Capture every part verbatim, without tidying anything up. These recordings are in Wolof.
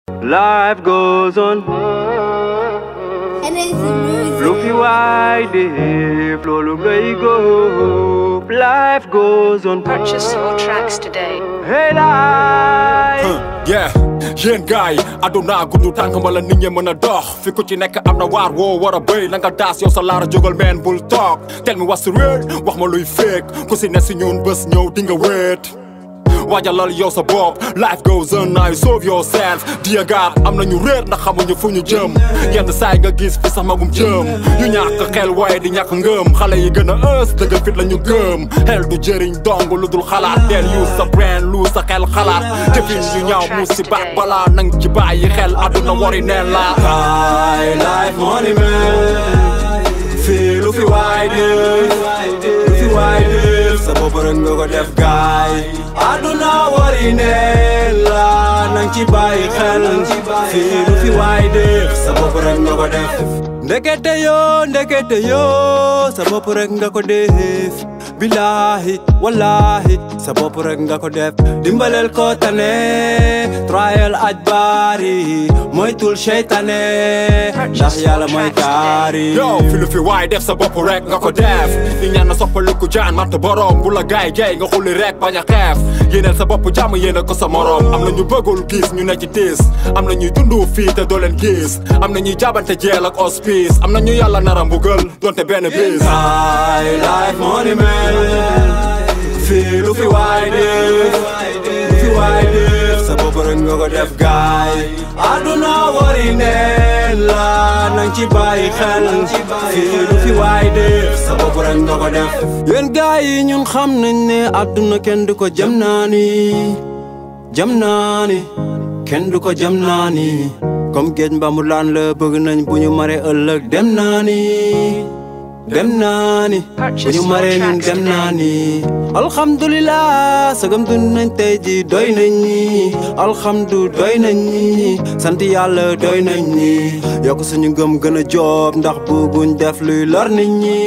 Life goes on. And it's music. Luffy wide, flow go. Life goes on. Purchase your tracks today. Hey, life. Huh, yeah, yéen gaay aduna gudd tànk mbala nit ñi mën a dox fi ku ci nekk am na waar woo war a béy la nga daas yow sa laara jógal meen bul toog tell me what's real wax ma luy fake ku si ne si ñun bés ñëw di nga wéet waajalal yow sa bopp life goes on now solve yourself dear God am nañu réer ndax xamuñu fu ñu jëm yenn saay nga gis fi sax magum jëm ñu ñàkk xel waaye di ñàkk ngëm xale yi gën a ës dëgg fit la ñu gëm xel du jëriñ dong lu dul xalaat del use sa brain lu sa xel xalaat jëfin yu ñaaw mu si baat balaa nang ci bàyyi xel àdduna wari neen la High life money man fii lu fi waay def lu fi waay def sa bopp rek nga ko def gaay àdduna wari neen la nang ci bàyyi xel fii lu fi waay def sa bopp rek nga ko def ndekete yoo ndekete yoo sa bopp rek nga ko def billahi wallahi sa bopp rek nga ko def dimbalel ko tane trial aj baari moytul seytaane ndax yàlla mooy kaari yow fi lu fi waay def sa bopp rek nga ko def di ñaan na soppaliku jaan matt borom bu la gaay gaay nga xulli rek bañ a xeef yéeneel sa bopp jàmm yéene ko sa morom am na ñu bëggul gis ñu ne ci tiis am na ñuy dundu fii te doo leen gis am na ñuy jaabante jeel ak hospice am na ñu yàlla nara mbugal donte benn bis high life money man fii lu fi waay def lu fi waay def sa bopp rek nga ko def gaay àdduna wari neen la nang ci bàyyi xel fii lu fi waay def sa bopp rek nga ko def yéen gaay yi ñun xam nañ ne àdduna kenn du ko jam naa ni jam naa ni kenn du ko jam naa ni comme géej mbambu laan la bëgg nañ bu ñu mare ëllëg dem naa ni dem naa ni bu ñu maree ñun dem naa ni alhamdulilah sagam dund nañ tey ji doy nañ ñi alhamdu doy nañ ñi sant yàlla doy nañ ñi yokk suñu ngëm gën a joob ndax bëgguñ def luy lor nit ñi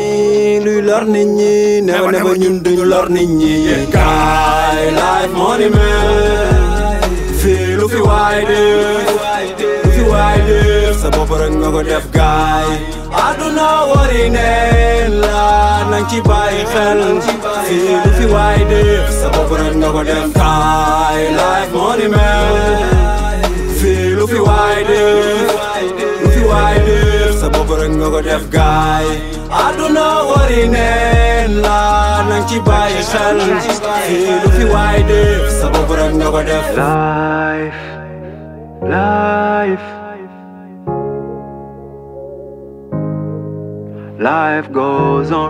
luy lor nit ñi neew ne ba ñun duñu lor nit ñi gaay life money man fii lu fi waay def lu fi waay def sa bopp rek nga ko def gaay àdduna wari neen la nang ci bàyyi xel fii lu fi waay def sa bopp rek nga ko def gaay life money man fii lu fi waay def lu fi waay def sa bopp rek nga ko def gaay àdduna wari neen la nang ci bàyyi xel fii lu fi waay def sa bopp rek nga ko def Life, life, life goes on.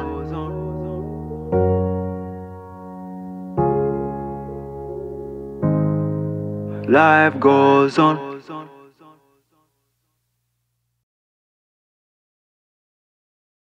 Life goes on.